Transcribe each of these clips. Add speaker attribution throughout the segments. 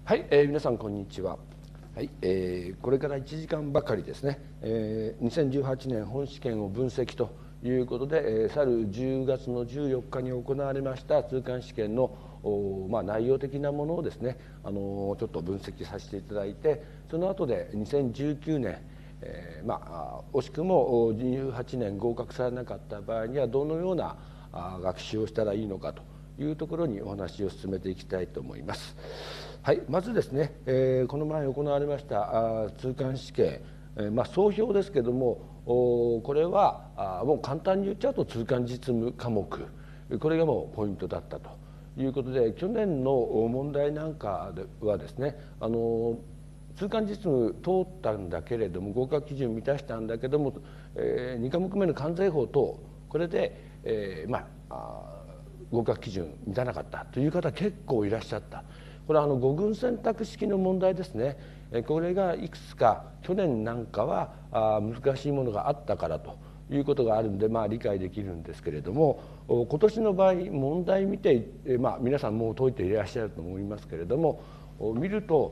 Speaker 1: はい、皆さんこんにちは。はい、これから1時間ばかりですね、2018年本試験を分析ということで、去る10月の14日に行われました通関試験の内容的なものをですね、ちょっと分析させていただいて、その後で2019年、惜しくも18年合格されなかった場合にはどのような学習をしたらいいのかというところにお話を進めていきたいと思います。はい、まずですね、この前行われました通関試験、総評ですけども、これはもう簡単に言っちゃうと通関実務科目、これがもうポイントだったということで、去年の問題なんかではですね、通関実務通ったんだけれども、合格基準満たしたんだけども、2科目目の関税法等、これで、合格基準満たなかったという方結構いらっしゃった。これは5群選択式の問題ですね。これがいくつか去年なんかは難しいものがあったからということがあるんで、理解できるんですけれども、今年の場合問題見て、皆さんもう解いていらっしゃると思いますけれども、見ると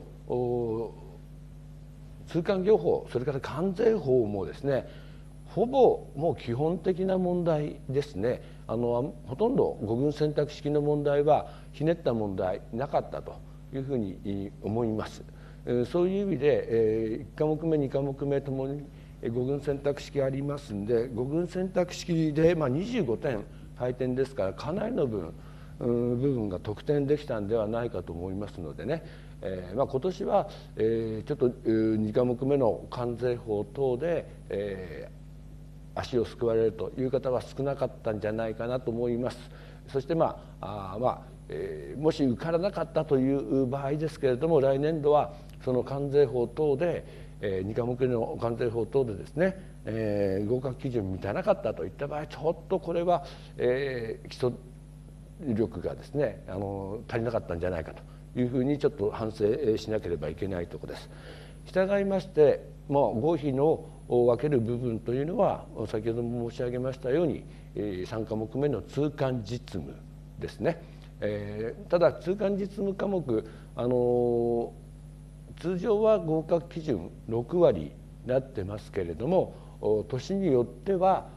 Speaker 1: 通関業法、それから関税法もですね、ほぼもう基本的な問題ですね。ほとんど5群選択式の問題はひねった問題なかったというふうに思います。そういう意味で1科目目2科目目ともに5群選択式ありますんで、5群選択式で25点配点ですから、かなりの部分が得点できたんではないかと思いますのでね、今年はちょっと2科目目の関税法等で足をすくわれるという方は少なかったんじゃないかなと思います。そしてもし受からなかったという場合ですけれども、来年度はその関税法等で2科目の関税法等でですね、合格基準満たなかったといった場合、ちょっとこれは基礎力がですね足りなかったんじゃないかというふうにちょっと反省しなければいけないところです。従いまして合否の分ける部分というのは先ほども申し上げましたように3科目目の通関実務ですね。ただ通関実務科目、通常は合格基準6割になってますけれども、年によっては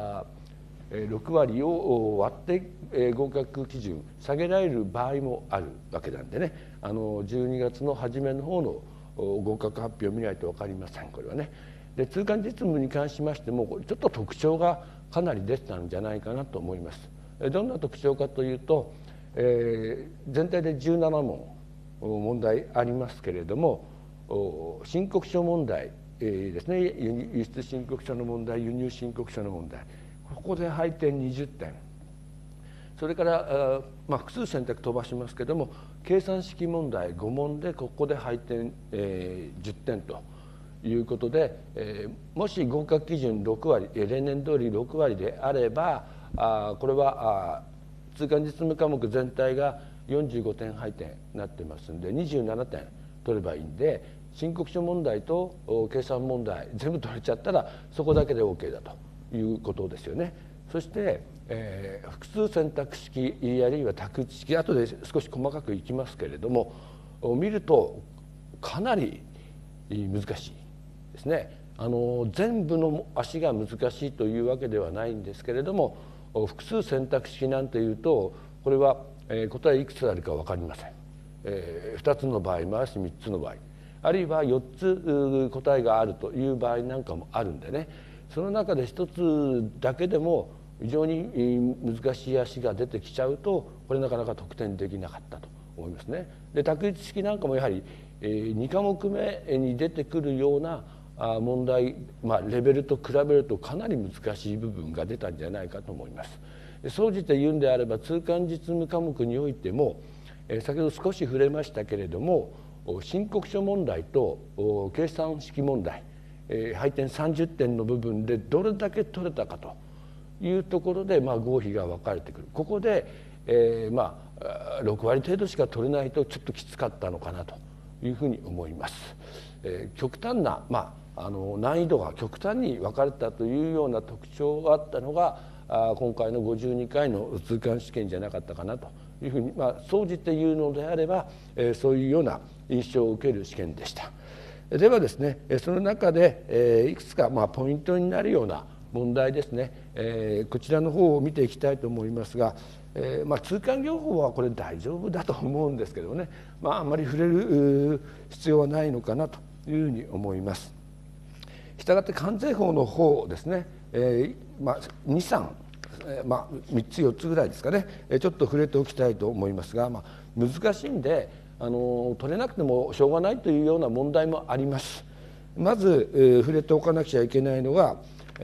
Speaker 1: 6割を割って合格基準下げられる場合もあるわけなんでね、12月の初めの方の合格発表を見ないと分かりません、これはね。で通関実務に関しましてもちょっと特徴がかなり出てたんじゃないかなと思います。どんな特徴かというと、全体で17問題ありますけれども、申告書問題ですね、輸出申告書の問題、輸入申告書の問題、ここで配点20点、それから複数選択飛ばしますけれども、計算式問題5問でここで配点10点ということで、もし合格基準6割、例年通り6割であれば、これは通関実務科目全体が45点配点になってますんで、27点取ればいいんで、申告書問題と計算問題全部取れちゃったらそこだけで OK だということですよね。そして、複数選択式あるいは択一式、後で少し細かくいきますけれども、見るとかなり難しいですね。全部の足が難しいというわけではないんですけれども、複数選択式なんていうとこれは答えいくつあるか分かりません。2つの場合もあるし3つの場合、あるいは4つ答えがあるという場合なんかもあるんでね、その中で1つだけでも非常に難しい足が出てきちゃうと、これなかなか得点できなかったと思いますね。で択一式なんかもやはり2科目目に出てくるような問題、レベルと比べるとかなり難しい部分が出たんじゃないかと思います。総じて言うんであれば、通関実務科目においても先ほど少し触れましたけれども、申告書問題と計算式問題、配点30点の部分でどれだけ取れたかというところで合否が分かれてくる。ここで6割程度しか取れないとちょっときつかったのかなというふうに思います。極端な難易度が極端に分かれたというような特徴があったのが今回の52回の通関試験じゃなかったかなというふうに総じて言うのであればそういうような印象を受ける試験でした。ではですね、その中でいくつかポイントになるような問題ですね、こちらの方を見ていきたいと思いますが、通管療法はこれ大丈夫だと思うんですけどね、あんまり触れる必要はないのかなというふうに思います。したがって関税法の方ですね、2、3、3つ4つぐらいですかね、ちょっと触れておきたいと思いますが、難しいんで取れなくてもしょうがないというような問題もあります。まず触れておかなくちゃいけないのは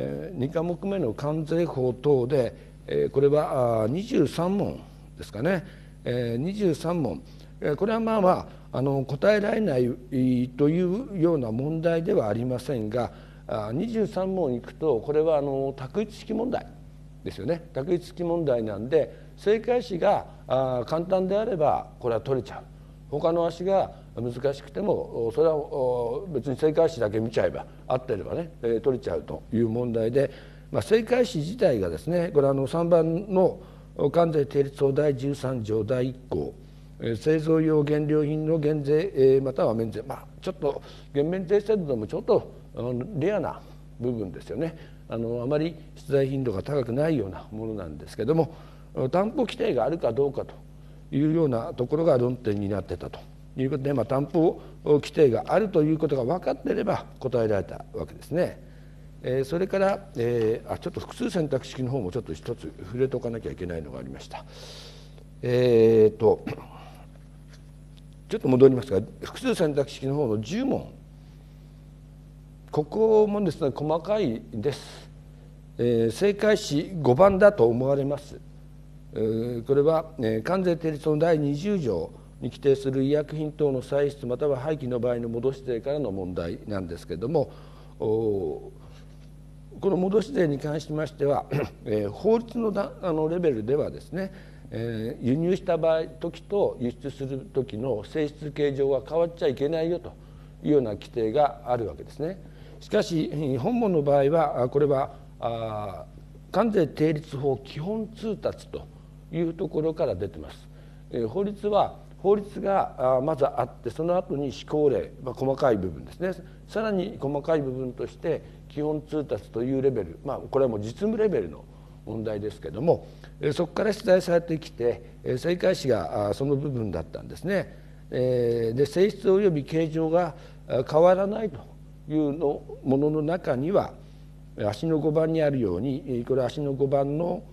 Speaker 1: 2科目目の関税法等でこれは23問ですかね、23問、これは答えられないというような問題ではありませんが、23問いくとこれは択一式問題ですよね。択一式問題なんで正解詞が簡単であればこれは取れちゃう。他の足が難しくてもそれは別に正解詞だけ見ちゃえば合ってればね取れちゃうという問題で、正解詞自体がですね、これは3番の関税定律法第13条第1項、製造用原料品の減税または免税、ちょっと減免税制度でもちょっとレアな部分ですよね。あまり出題頻度が高くないようなものなんですけども、担保規定があるかどうかというようなところが論点になってたということで、担保規定があるということが分かっていれば答えられたわけですね。それから、ちょっと複数選択式の方もちょっと一つ触れておかなきゃいけないのがありました。ちょっと戻りますが、複数選択式の方の10問、ここもですね細かいです。正解詞5番だと思われます。これは関税定律の第20条に規定する医薬品等の歳出または廃棄の場合の戻し税からの問題なんですけれども、この戻し税に関しましては法律のレベルではですね、輸入した時と輸出する時の性質形状が変わっちゃいけないよというような規定があるわけですね。しかし本文の場合はこれは関税定律法基本通達というところから出てます。法律がまずあってその後に施行令、細かい部分ですね、さらに細かい部分として基本通達というレベル、これはもう実務レベルの問題ですけども、そこから出題されてきて正解詞がその部分だったんですね。で性質及び形状が変わらないというものの中には足の5番にあるように、これは足の5番の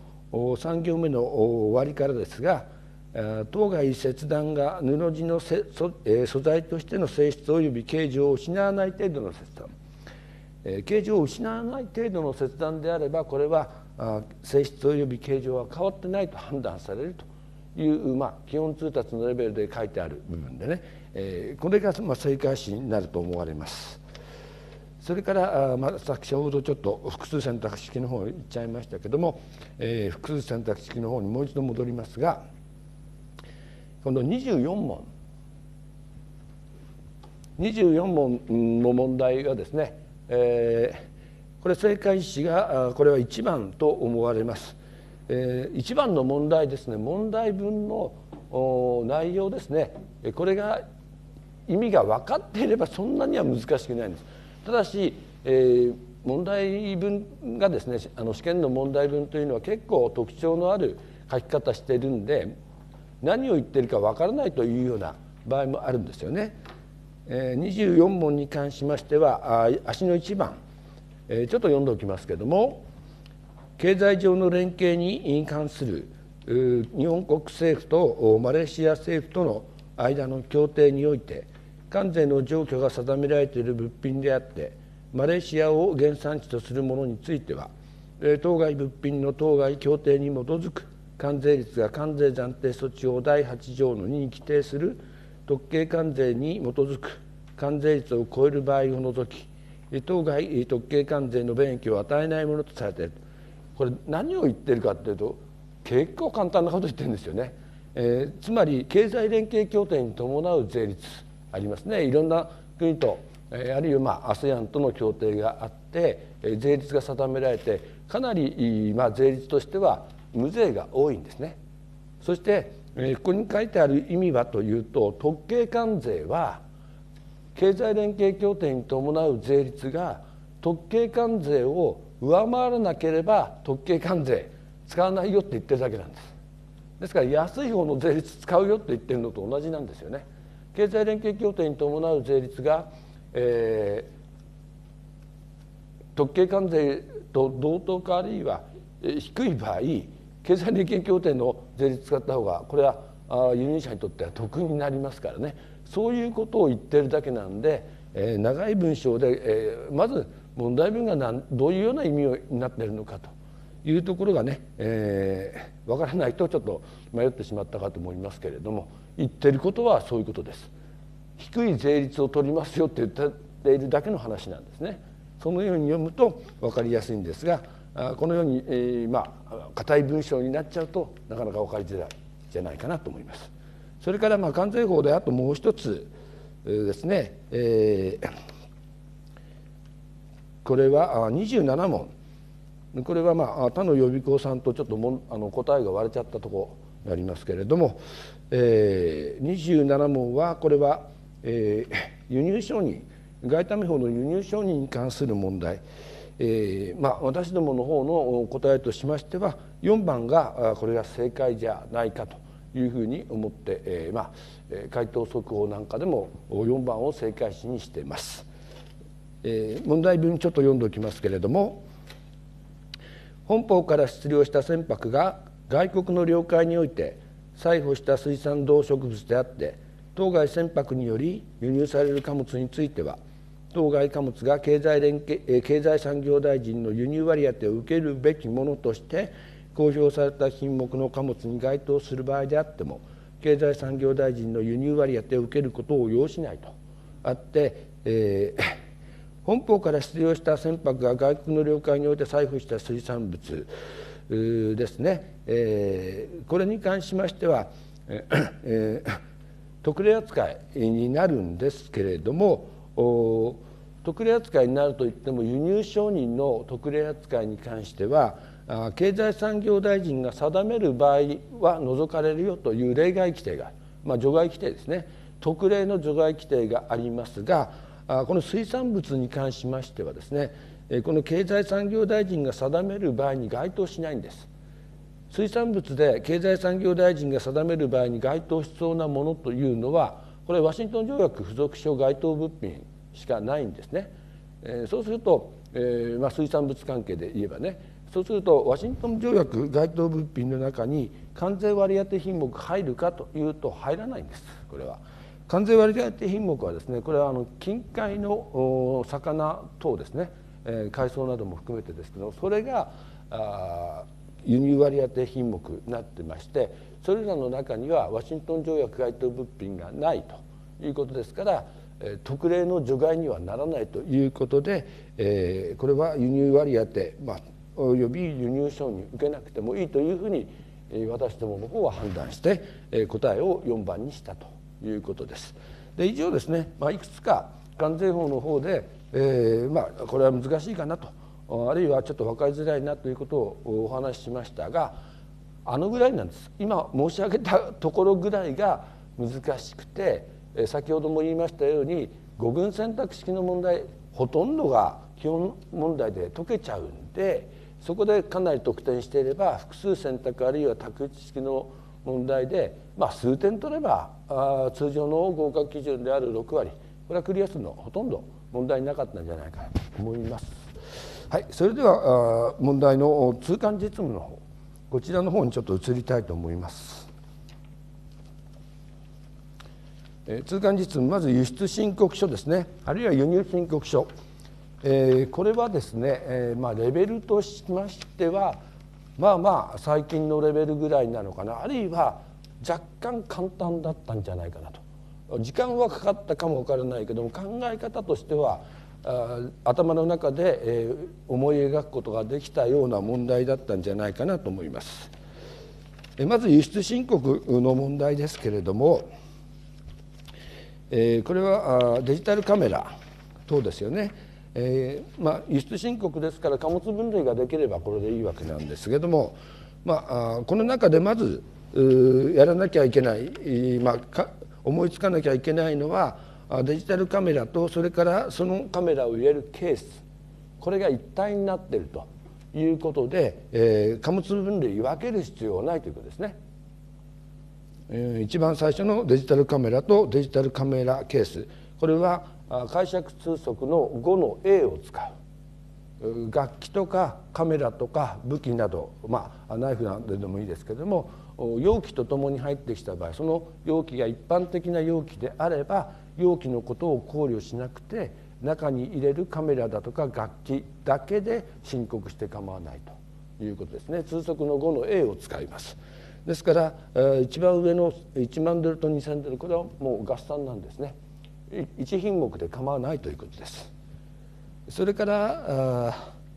Speaker 1: 3行目の終わりからですが、当該切断が布地の素材としての性質及び形状を失わない程度の切断、形状を失わない程度の切断であればこれは性質及び形状は変わってないと判断されるという、基本通達のレベルで書いてある部分でね、これが正解詞になると思われます。それから先ほどちょっと複数選択式の方に行っちゃいましたけども、複数選択式の方にもう一度戻りますが、今度24問の問題がですね、これ正解詞がこれは1番と思われます。1番の問題ですね、問題文の内容ですね、これが意味が分かっていればそんなには難しくないんです。ただし、問題文がですね、試験の問題文というのは結構特徴のある書き方しているんで何を言ってるか分からないというような場合もあるんですよね。24問に関しましては足の1番、ちょっと読んでおきますけれども、経済上の連携に関する日本国政府とマレーシア政府との間の協定において関税の上許が定められている物品であってマレーシアを原産地とするものについては当該物品の当該協定に基づく関税率が関税暫定措置法第8条の2に規定する特計関税に基づく関税率を超える場合を除き当該特計関税の便益を与えないものとされている。これ何を言ってるかというと結構簡単なこと言ってるんですよね。つまり経済連携協定に伴う税率ありますね。いろんな国とあるいはASEAN との協定があって税率が定められてかなり税率としては無税が多いんですね。そしてここに書いてある意味はというと、特計関税は経済連携協定に伴う税率が特計関税を上回らなければ特計関税使わないよって言ってるだけなんです。ですから安い方の税率使うよって言ってるのと同じなんですよね。経済連携協定に伴う税率が、特計関税と同等かあるいは低い場合、経済連携協定の税率使った方がこれは輸入者にとっては得になりますからね。そういうことを言ってるだけなんで、長い文章で、まず問題文がどういうような意味になっているのかというところがね、分からないとちょっと迷ってしまったかと思いますけれども、言ってることはそういうことです。低い税率を取りますよって言っているだけの話なんですね。そのように読むと分かりやすいんですが、このように硬い文章になっちゃうとなかなか分かりづらいじゃないかなと思います。それから関税法であともう一つですね、これは27問、これは他の予備校さんとちょっと答えが割れちゃったところになりますけれども、27問はこれは、輸入承認、外為法の輸入承認に関する問題、私どもの方の答えとしましては4番がこれが正解じゃないかというふうに思って、回答速報なんかでも4番を正解詞にしています。問題文ちょっと読んでおきますけれども、本邦から出漁した船舶が外国の領海において採捕した水産動植物であって当該船舶により輸入される貨物については、当該貨物が経済産業大臣の輸入割当を受けるべきものとして公表された品目の貨物に該当する場合であっても、経済産業大臣の輸入割当を受けることを要しないとあって、本邦から出漁した船舶が外国の領海において採捕した水産物ですね、これに関しましては、特例扱いになるんですけれども、特例扱いになるといっても輸入承認の特例扱いに関しては経済産業大臣が定める場合は除かれるよという例外規定が、除外規定ですね、特例の除外規定がありますが、この水産物に関しましてはですね、この経済産業大臣が定める場合に該当しないんです。水産物で経済産業大臣が定める場合に該当しそうなものというのは、これワシントン条約付属書該当物品しかないんですね。そうすると、水産物関係で言えばね、そうするとワシントン条約該当物品の中に関税割当品目入るかというと入らないんです。これは関税割当品目はですね、これは近海の魚等ですね、海藻なども含めてですけど、それが輸入割当品目になってまして、それらの中にはワシントン条約該当物品がないということですから、特例の除外にはならないということで、これは輸入割当および輸入承認受けなくてもいいというふうに私どもの方は判断して答えを4番にしたということです。で以上ですね、いくつか関税法の方で、これは難しいかなと、あるいはちょっと分かりづらいなということをお話ししましたが、ぐらいなんです。今申し上げたところぐらいが難しくて、先ほども言いましたように5群選択式の問題ほとんどが基本問題で解けちゃうんで、そこでかなり得点していれば複数選択あるいは択一式の問題で、数点取れば通常の合格基準である6割、これはクリアするのほとんど問題なかったんじゃないかと思います。はい、それでは問題の通関実務の方、こちらの方にちょっと移りたいと思います。通関実務、まず輸出申告書ですね、あるいは輸入申告書、これはですね、レベルとしましては最近のレベルぐらいなのかな、あるいは若干簡単だったんじゃないかなと。時間はかかったかもわからないけども、考え方としては頭の中で思い描くことができたような問題だったんじゃないかなと思います。まず輸出申告の問題ですけれども、これはデジタルカメラ等ですよね。輸出申告ですから貨物分類ができればこれでいいわけなんですけれども、この中でまずやらなきゃいけない、思いつかなきゃいけないのはデジタルカメラとそれからそのカメラを入れるケース、これが一体になっているということで、貨物分類分ける必要はないということですね。一番最初のデジタルカメラとデジタルカメラケース、これは解釈通則の5の A を使う。楽器とかカメラとか武器など、ナイフなどでもいいですけれども、容器とともに入ってきた場合、その容器が一般的な容器であれば容器のことを考慮しなくて、中に入れるカメラだとか楽器だけで申告して構わないということですね。通則の5の A を使います。ですから一番上の1万ドルと2000ドル、これはもう合算なんですね。1品目で構わないということです。それから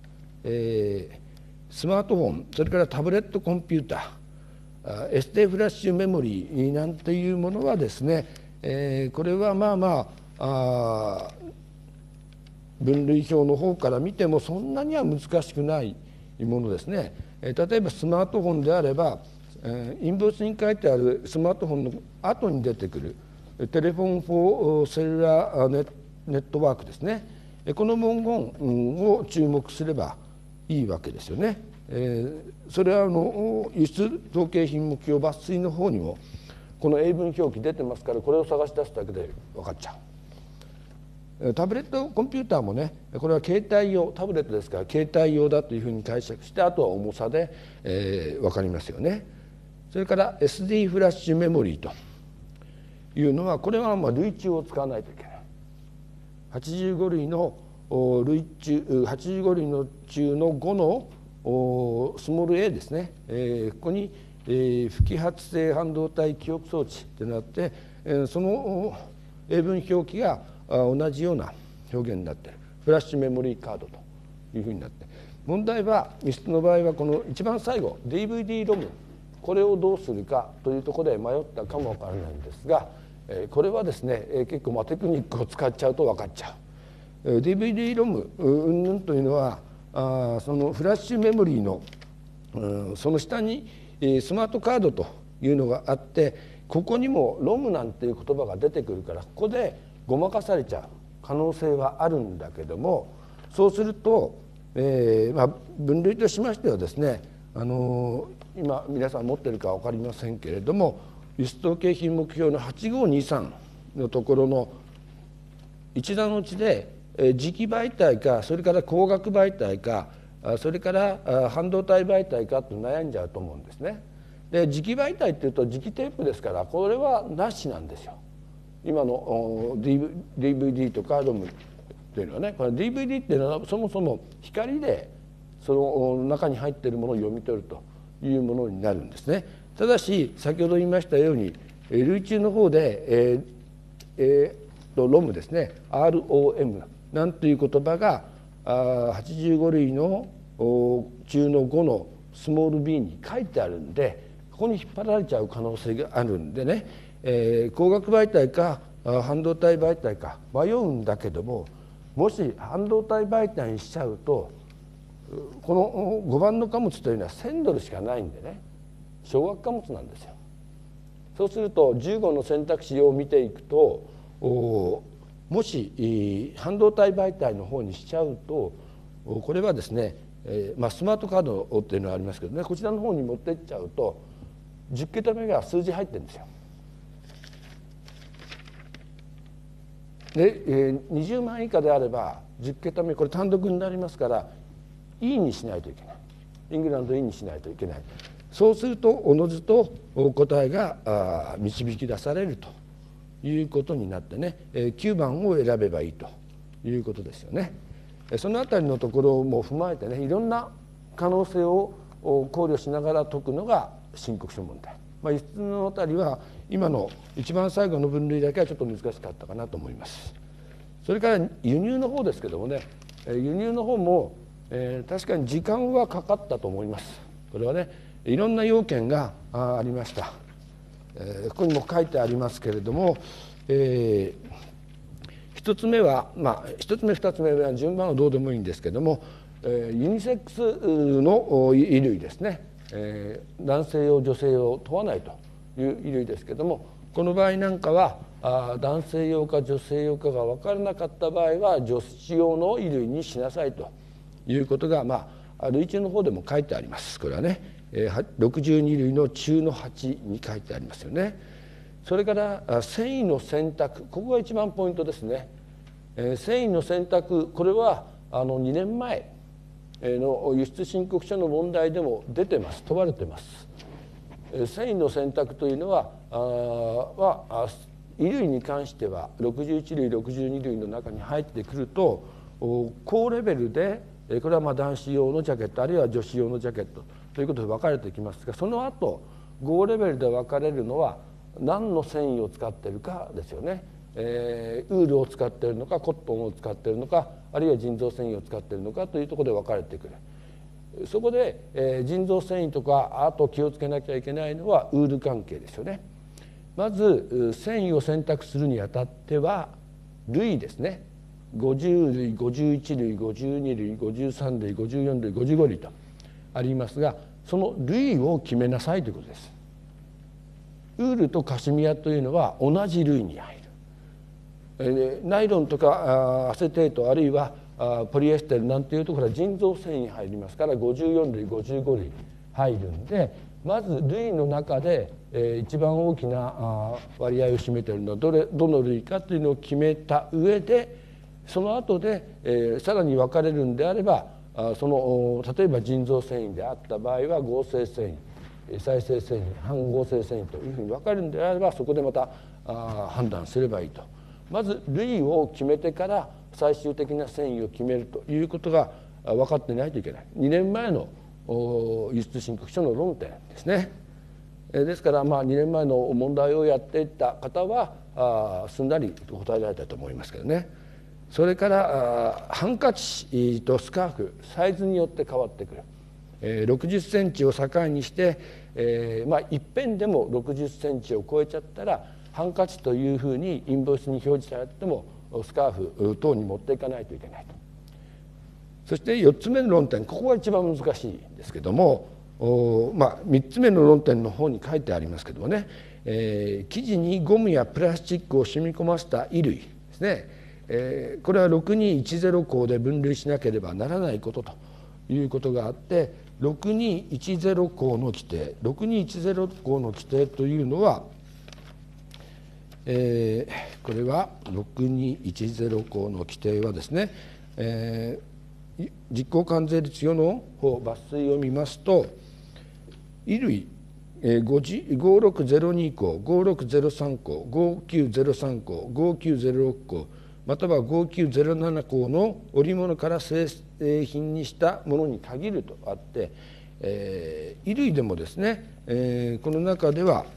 Speaker 1: スマートフォン、それからタブレットコンピューター、SD フラッシュメモリーなんていうものはですね、これは分類表の方から見てもそんなには難しくないものですね。例えばスマートフォンであれば、インボイスに書いてあるスマートフォンの後に出てくるテレフォン・フォー・セルラーネットワークですね、この文言を注目すればいいわけですよね。それは輸出統計品目表抜粋の方にもこの英文表記出てますから、これを探し出すだけで分かっちゃう。タブレットコンピューターもね、これは携帯用、タブレットですから携帯用だというふうに解釈して、あとは重さで、分かりますよね。それから SD フラッシュメモリーというのは、これは類中を使わないといけない。85類の類中、85類の中の5のスモール a ですね、ここに不揮発性半導体記憶装置となって、その英文表記が同じような表現になっている。フラッシュメモリーカードというふうになって、問題は輸出の場合はこの一番最後 DVD ロム、これをどうするかというところで迷ったかもわからないんですが、これはですね結構テクニックを使っちゃうと分かっちゃう。DVD ロム云々というのはそのフラッシュメモリーのその下にスマートカードというのがあって、ここにもロムなんていう言葉が出てくるから、ここでごまかされちゃう可能性はあるんだけども、そうすると、分類としましてはですね、今皆さん持ってるか分かりませんけれども、輸出統計品目表の8523のところの一覧落ちで磁気媒体か、それから光学媒体か、それから半導体媒体かと悩んじゃうと思うんですね。で磁気媒体っていうと磁気テープですから、これはなしなんですよ。今の DVD とかロムというのはね、これ DVD っていうのはそもそも光でその中に入っているものを読み取るというものになるんですね。ただし先ほど言いましたように類中の方で、ロムですね、 ROM なんという言葉が85類の中の5のスモール b に書いてあるんで、ここに引っ張られちゃう可能性があるんでね、光学媒体か半導体媒体か迷うんだけども、もし半導体媒体にしちゃうと、この5番の貨物というのは1000ドルしかないんでね、小額貨物なんですよ。そうすると15の選択肢を見ていくと、もし半導体媒体の方にしちゃうと、これはですね、スマートカードっていうのはありますけどね、こちらの方に持ってっちゃうと10桁目が数字入ってるんですよ。で、20万以下であれば10桁目、これ単独になりますから E にしないといけない。イングランド E にしないといけない。そうするとおのずと答えが導き出されるということになってね、9番を選べばいいということですよね。そのあたりのところも踏まえてね、いろんな可能性を考慮しながら解くのが申告書問題。輸出のあたりは今の一番最後の分類だけはちょっと難しかったかなと思います。それから輸入の方ですけどもね、輸入の方も確かに時間はかかったと思います。これはね、いろんな要件がありました。ここにも書いてありますけれども、一つ目は一つ目二つ目は順番はどうでもいいんですけども、ユニセックスの衣類ですね。 男性用女性用問わないという衣類ですけども、この場合なんかは男性用か女性用かが分からなかった場合は女子用の衣類にしなさいということが、類中の方でも書いてあります。これはね、62類の中の8に書いてありますよね。それから繊維の選択、ここが一番ポイントですね。繊維の選択、これは2年前の輸出申告書の問題でも出てます、問われてます。繊維の選択というのは衣類に関しては61類62類の中に入ってくると高レベルで、これは男子用のジャケットあるいは女子用のジャケットということで分かれてきますが、その後5レベルで分かれるのは何の繊維を使っているかですよね。ウールを使っているのかコットンを使っているのかあるいは人造繊維を使っているのかというところで分かれてくる。そこで、人造繊維とかあと気をつけなきゃいけないのはウール関係ですよね。まず繊維を選択するにあたっては類ですね。50類51類52類53類54類55類とありますが、その類を決めなさいということです。ウールとカシミヤというのは同じ類に入る。ナイロンとかアセテートあるいはポリエステルなんていうところは人造繊維入りますから54類55類入るんで、まず類の中で一番大きな割合を占めているのはどの類かというのを決めた上で、その後でさらに分かれるんであれば例えば人造繊維であった場合は合成繊維再生繊維半合成繊維というふうに分かれるんであればそこでまた判断すればいいと。まず類を決めてから最終的な繊維を決めるということが分かってないといけない。2年前の輸出申告書の論点ですね。ですから2年前の問題をやっていった方はすんなり答えられたと思いますけどね。それからハンカチとスカーフサイズによって変わってくる。60センチを境にしていっぺんでも60センチを超えちゃったらハンカチというふうにインボイスに表示されてもスカーフ等に持っていかないといけないと。そして4つ目の論点、ここが一番難しいんですけども、3つ目の論点の方に書いてありますけどもね、生地にゴムやプラスチックを染み込ませた衣類ですね、これは6210項で分類しなければならないことということがあって、6210項の規定6210項の規定というのは、これは6210項の規定はですね、実効関税率4の方抜粋を見ますと、衣類5602項5603項5903項5906項または5907項の織物から製品にしたものに限るとあって、衣類でもですね、この中では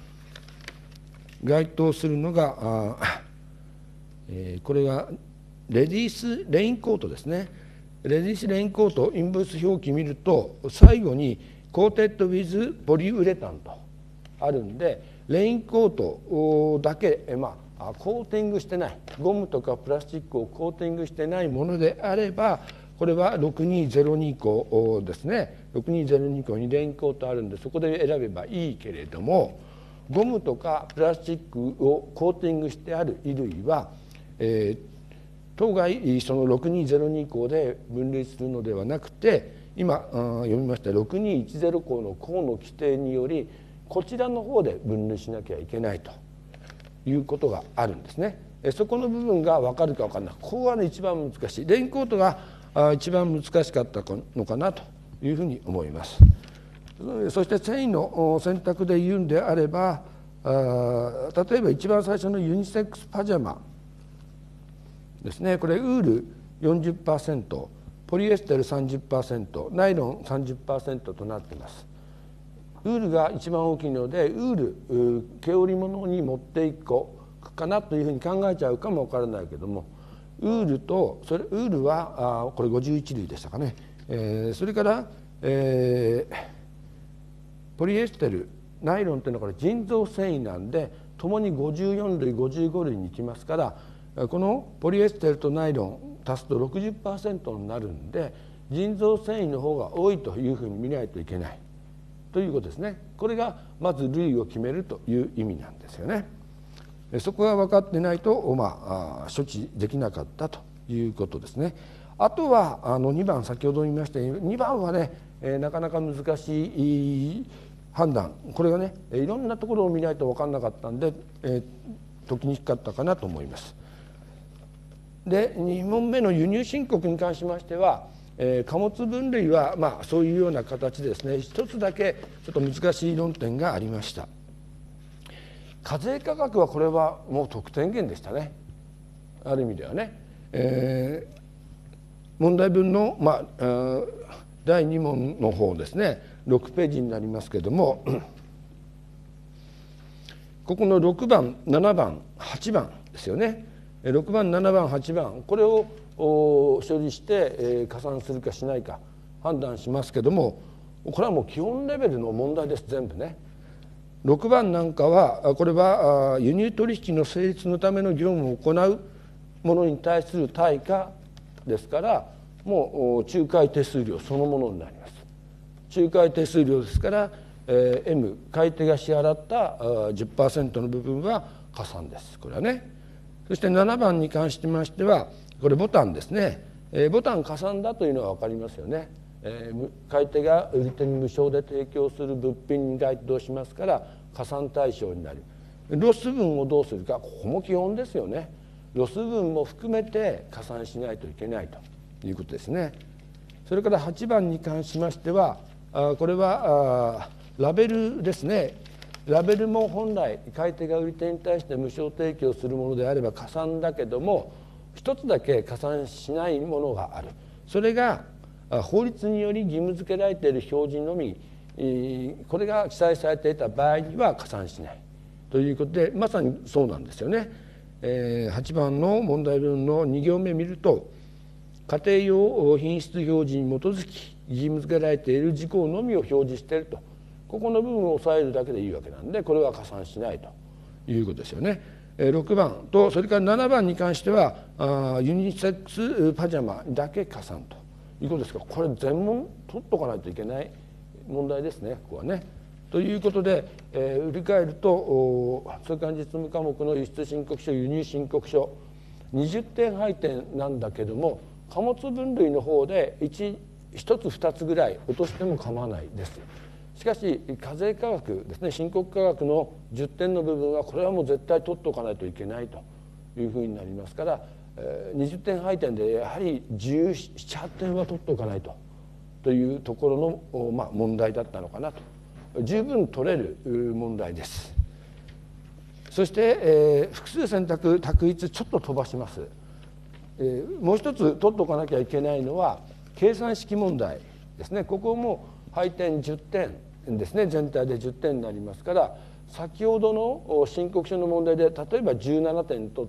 Speaker 1: 該当するのがこれがレディースレインコートですね。レディースレインコートインボイス表記見ると最後にコーテッドウィズポリウレタンとあるんで、レインコートだけコーティングしてないゴムとかプラスチックをコーティングしてないものであればこれは6202項ですね。6202項にレインコートあるんでそこで選べばいいけれども、ゴムとかプラスチックをコーティングしてある衣類は、当該その6202項で分類するのではなくて、今読みました6210項の項の規定によりこちらの方で分類しなきゃいけないということがあるんですね。そこの部分が分かるか分からない、ここがね一番難しい。レインコートが一番難しかったのかなというふうに思います。そして繊維の選択で言うんであれば、例えば一番最初のユニセックスパジャマですね。これウール 40%、 ポリエステル 30%、 ナイロン 30% となっています。ウールが一番大きいのでウール毛織物に持っていこうかなというふうに考えちゃうかもわからないけども、ウールはこれ51類でしたかね。それから、ポリエステルナイロンというのはこれ人造繊維なんでともに54類55類にきますから、このポリエステルとナイロン足すと 60% になるんで人造繊維の方が多いというふうに見ないといけないということですね。これがまず類を決めるという意味なんですよね。そこが分かってないと、処置できなかったということですね。あとは2番、先ほど言いましたように2番はね、なかなか難しい判断、これがねいろんなところを見ないと分かんなかったんで、解きにくかったかなと思います。で2問目の輸入申告に関しましては、貨物分類はそういうような形でですね、一つだけちょっと難しい論点がありました。課税価格はこれはもう得点源でしたね、ある意味ではね。問題文の、第2問の方ですね、6ページになりますけれどもここの6番7番8番ですよね。6番7番8番これを処理して、加算するかしないか判断しますけども、これはもう基本レベルの問題です、全部ね。6番なんかはこれは輸入取引の成立のための業務を行うものに対する対価ですから、もう仲介手数料そのものになります。仲介手数料ですから、M 買い手が支払った 10% の部分は加算です、これはね。そして7番に関しましてはこれボタンですね。ボタン加算だというのは分かりますよね。買い手が売り手に無償で提供する物品に該当しますから加算対象になる。ロス分をどうするか、ここも基本ですよね。ロス分も含めて加算しないといけないということですね。それから8番に関しましてはこれはラベルですね。ラベルも本来買い手が売り手に対して無償提供するものであれば加算だけども、一つだけ加算しないものがある。それが法律により義務付けられている表示のみ、これが記載されていた場合には加算しないということで、まさにそうなんですよね。8番の問題文の2行目見ると、家庭用品質表示に基づき義務付けられている事項のみを表示していると、ここの部分を押さえるだけでいいわけなんで、これは加算しないということですよね。6番とそれから7番に関してはユニセックスパジャマだけ加算ということですから、これ全問取っとかないといけない問題ですね、ここはね。ということで、振り返ると通関実務科目の輸出申告書輸入申告書20点配点なんだけども、貨物分類の方で1つ2つぐらい落としても構わないです。しかし課税価格ですね、申告価格の10点の部分はこれはもう絶対取っておかないといけないというふうになりますから、20点配点でやはり17、8点は取っておかないというところの、問題だったのかなと。十分取れる問題です。そして、複数選択択一ちょっと飛ばします。もう一つ取っておかなきゃいけないのは計算式問題ですね。ここも配点10点ですね、全体で10点になりますから、先ほどの申告書の問題で例えば17点取って、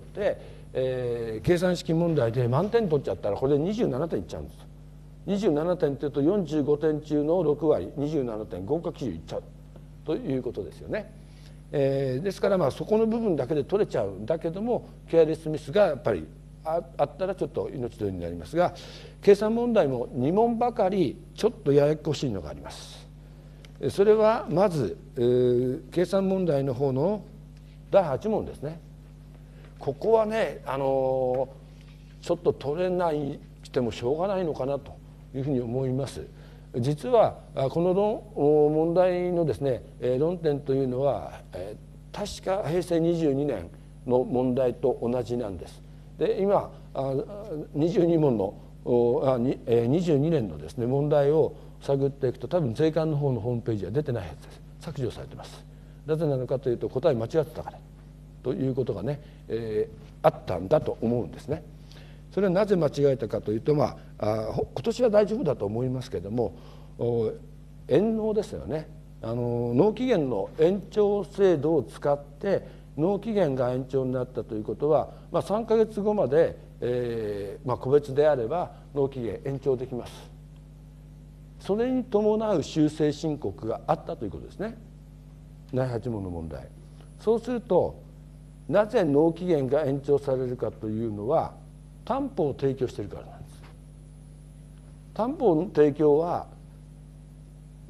Speaker 1: 計算式問題で満点取っちゃったらこれで27点いっちゃうんです。27点というと45点中の6割27点合格基準いっちゃうということですよね。ですからそこの部分だけで取れちゃうんだけども、ケアレスミスがやっぱりあったらちょっと命取りになりますが、計算問題も2問ばかりちょっとややこしいのがあります。それはまず計算問題の方の第8問ですね。ここはねちょっと取れないしてもしょうがないのかなというふうに思います。実はこの問題のですね論点というのは確か平成22年の問題と同じなんです。で今22問の22年のですね問題を探っていくと、多分税関の方のホームページは出てないはずです。削除されてます。なぜなのかというと、答え間違ってたからということがね、あったんだと思うんですね。それはなぜ間違えたかというと、今年は大丈夫だと思いますけれども、延納ですよね。納期限の延長制度を使って納期限が延長になったということは、3か月後まで、個別であれば納期限延長できます。それに伴う修正申告があったということですね、第8問の問題。そうするとなぜ納期限が延長されるかというのは、担保を提供しているからなんです。担保の提供は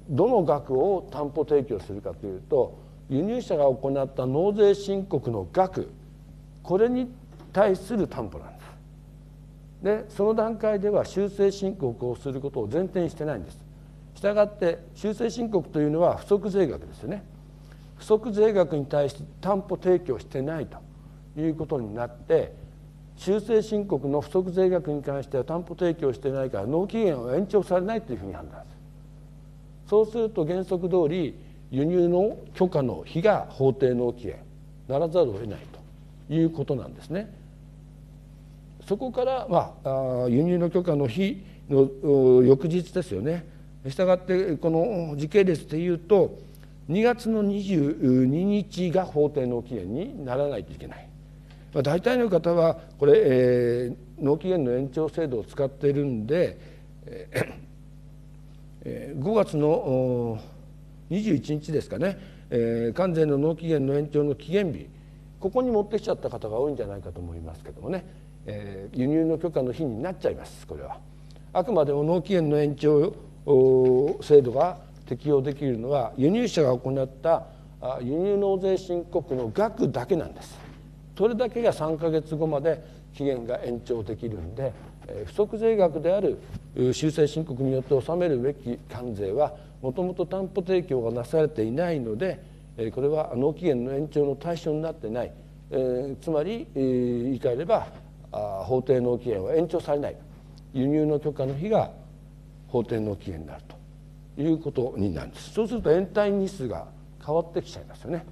Speaker 1: どの額を担保提供するかというと、輸入者が行った納税申告の額、これに対する担保なんです。でその段階では修正申告をすることを前提にしてないんです。したがって修正申告というのは不足税額ですよね。不足税額に対して担保提供してないということになって、修正申告の不足税額に関しては担保提供してないから納期限は延長されないというふうに判断する。そうすると原則通り輸入の許可の日が法定納期限ならざるを得ないということなんですね。そこから輸入の許可の日の翌日ですよね。したがってこの時系列でいうと2月の22日が法定納期限にならないといけない。大体の方はこれ、納期限の延長制度を使っているんで、5月の21日ですかね、関税の納期限の延長の期限日、ここに持ってきちゃった方が多いんじゃないかと思いますけどもね、輸入の許可の日になっちゃいます。これはあくまでも納期限の延長制度が適用できるのは輸入者が行った輸入納税申告の額だけなんです。それだけが3ヶ月後まで期限が延長できるんで、不足税額である修正申告によって納めるべき関税はもともと担保提供がなされていないので、これは納期限の延長の対象になってない、つまり言い換えれば法定納期限は延長されない、輸入の許可の日が法定納期限になるということになるんです。そうすると延滞日数が変わってきちゃいますよね。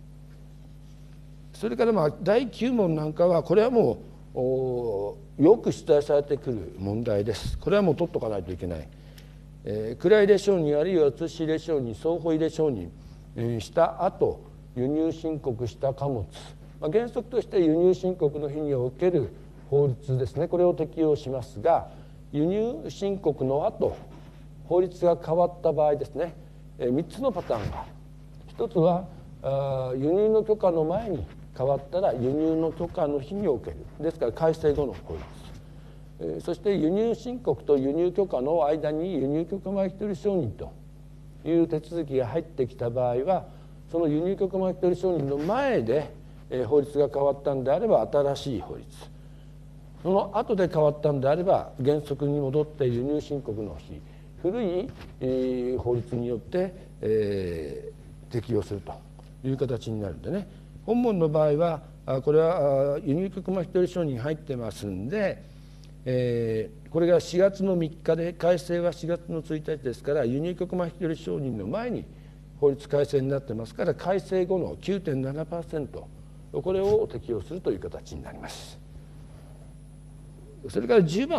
Speaker 1: それから第9問なんかはこれはもうよく出題されてくる問題です。これはもう取っとかないといけない。蔵入れ承認あるいは写し入れ承認、双方入れ承認した後輸入申告した貨物、原則として輸入申告の日における法律ですね、これを適用しますが、輸入申告の後法律が変わった場合ですね、3つのパターンが、1つは輸入の許可の前に変わったら輸入の許可の日における、ですから改正後の法律、そして輸入申告と輸入許可の間に輸入許可前一人承認という手続きが入ってきた場合は、その輸入許可前一人承認の前で法律が変わったんであれば新しい法律、その後で変わったんであれば原則に戻って輸入申告の日、古い法律によって適用するという形になるんでね、本文の場合はこれは輸入許可前一人承認入ってますんで、これが4月の3日で改正は4月の1日ですから、輸入許可前一人承認の前に法律改正になってますから、改正後の 9.7%、これを適用するという形になります。それから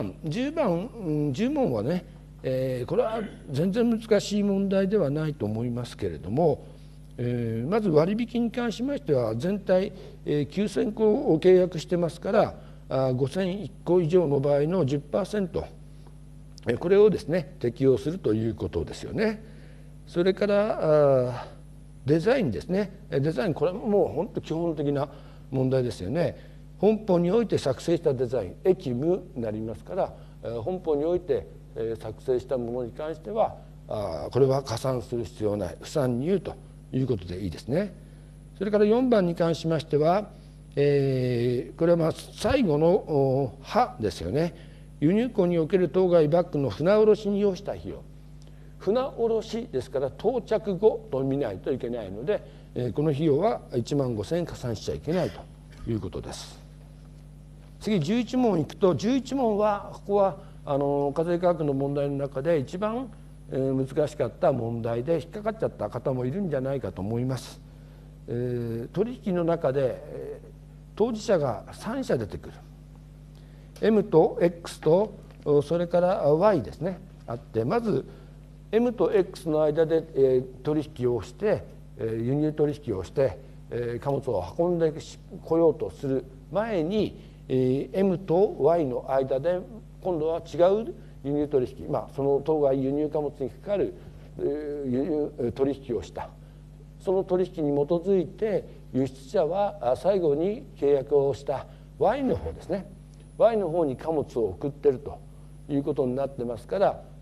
Speaker 1: 10問はね、これは全然難しい問題ではないと思いますけれども、まず割引に関しましては全体9,000個を契約してますから、5,001個以上の場合の 10%、これをですね適用するということですよね。それからデザインですね。デザイン、これももう本当基本的な問題ですよね。本法において作成したデザイン、役務になりますから、本法において作成したものに関してはこれは加算する必要ない、不算入ということでいいですね。それから4番に関しましては、これは最後の「は」ですよね。輸入港における当該バッグの船卸に要した費用、船卸ですから到着後と見ないといけないので、この費用は15,000円加算しちゃいけないということです。次11問いくと、11問はここは課税価格の問題の中で一番難しかった問題で引っかかっちゃった方もいるんじゃないかと思います。取引の中で当事者が3社出てくる。M と X とそれから Y ですねあって、まず M と X の間で取引をして輸入取引をして貨物を運んでこようとする前に M と Y の間で今度は違う輸入取引、その当該輸入貨物にかかる輸入取引をした。その取引に基づいて輸出者は最後に契約をした Y の方ですね、Y の方に貨物を送ってるということになってますから、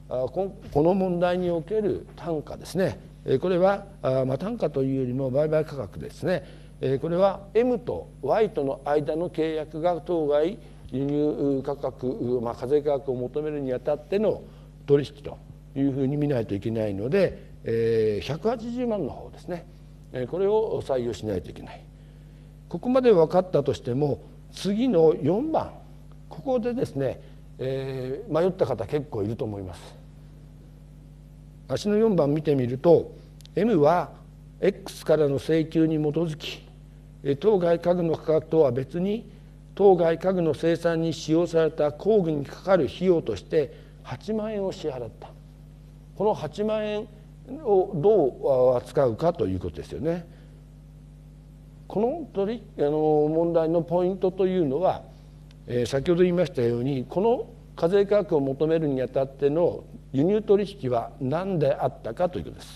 Speaker 1: この問題における単価ですね、これは単価というよりも売買価格ですね、これは M と Y との間の契約が当該輸入価格、課税価格を求めるにあたっての取引というふうに見ないといけないので、180万の方ですね、これを採用しないといけない。ここまで分かったとしても次の4番、ここでですね、迷った方結構いると思います。足の4番見てみると M は X からの請求に基づき当該家具の価格とは別に当該家具の生産に使用された工具にかかる費用として8万円を支払った。この8万円をどう扱うかということですよね。この問題のポイントというのは、先ほど言いましたようにこの課税価格を求めるにあたっての輸入取引は何であったかということです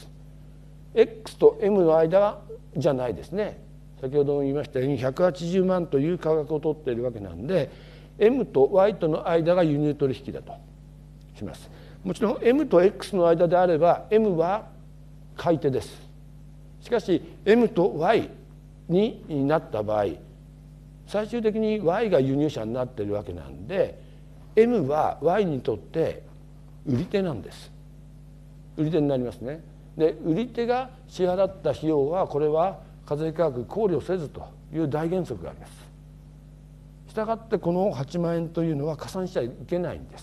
Speaker 1: 。X と M の間じゃないですね。先ほども言いましたように180万という価格を取っているわけなんで M と Y との間が輸入取引だとします。もちろん M と X の間であれば M は買い手です。しかし M と Y になった場合最終的に Y が輸入者になっているわけなんで M は Y にとって売り手なんです。売り手になりますね。で売り手が支払った費用はこれは課税価格考慮せずという大原則があります。したがってこの8万円というのは加算しちゃいけないんです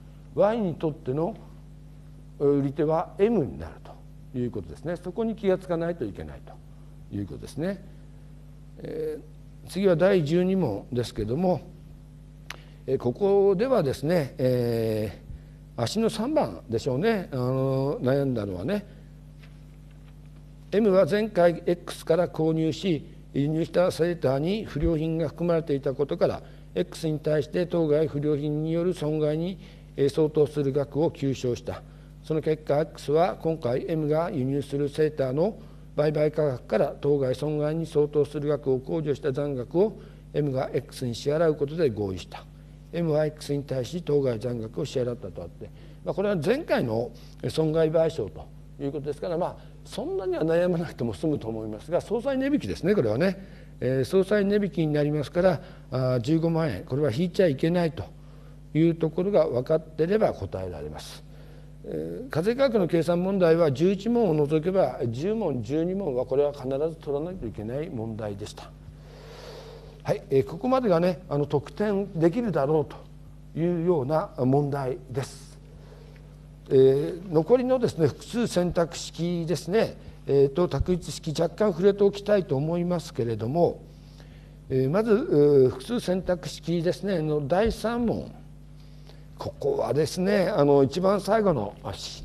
Speaker 1: 。Y にとっての売り手は M になるということですね。そこに気がつかないといけないということですね。次は第12問ですけども、ここではですね、足の3番でしょうね、悩んだのはね、M は前回 X から購入し輸入したセーターに不良品が含まれていたことから X に対して当該不良品による損害に相当する額を求償した。その結果 X は今回 M が輸入するセーターの売買価格から当該損害に相当する額を控除した残額を M が X に支払うことで合意した。M は X に対し当該残額を支払ったとあって、これは前回の損害賠償ということですから、そんなには悩まなくても済むと思いますが、総裁値引きですね、これはね、総裁値引きになりますから15万円、これは引いちゃいけないというところが分かっていれば答えられます。課税価格の計算問題は11問を除けば10問12問はこれは必ず取らないといけない問題でした。はい、ここまでがね得点できるだろうというような問題です。残りのですね複数選択式ですね、択一式若干触れておきたいと思いますけれども、まず複数選択式ですねの第3問、ここはですね一番最後の足、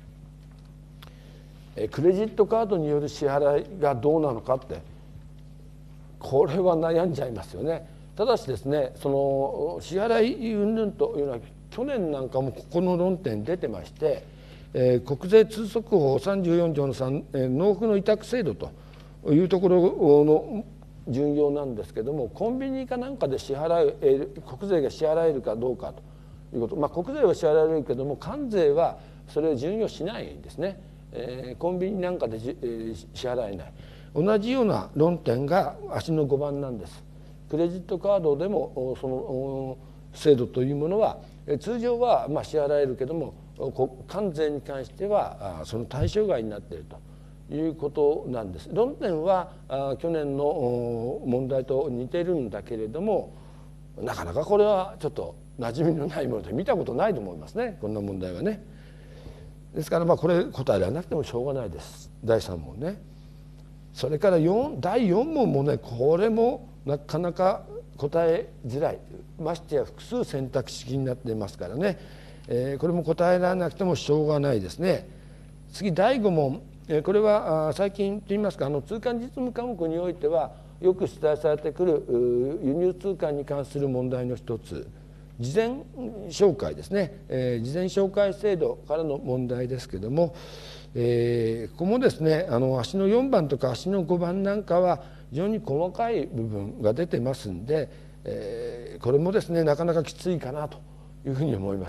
Speaker 1: クレジットカードによる支払いがどうなのかって、これは悩んじゃいますよね。ただしですねその支払い云々というのは去年なんかもここの論点出てまして、国税通則法34条の3、納付の委託制度というところの順用なんですけども、コンビニかなんかで支払える国税が支払えるかどうかということ、国税は支払えるけども関税はそれを順用しないんですね。コンビニなんかで支払えない。同じような論点が足の5番なんです。クレジットカードでもその制度というものは通常は支払えるけども関税に関してはその対象外になっているということなんです。論点は去年の問題と似ているんだけれども、なかなかこれはちょっと馴染みのないもので見たことないと思いますね、こんな問題はね。ですからこれ答えられなくてもしょうがないです、第3問ね。それから第4問もね、これもなかなか答えづらい、ましてや複数選択式になっていますからね、これも答えられなくてもしょうがないですね。次第5問、これは最近といいますか通関実務科目においてはよく出題されてくる輸入通関に関する問題の一つ、事前紹介ですね、事前紹介制度からの問題ですけども、ここもですね足の4番とか足の5番なんかは非常に細かい部分が出てますんで、これもですねなかなかきついかなというふうに思います。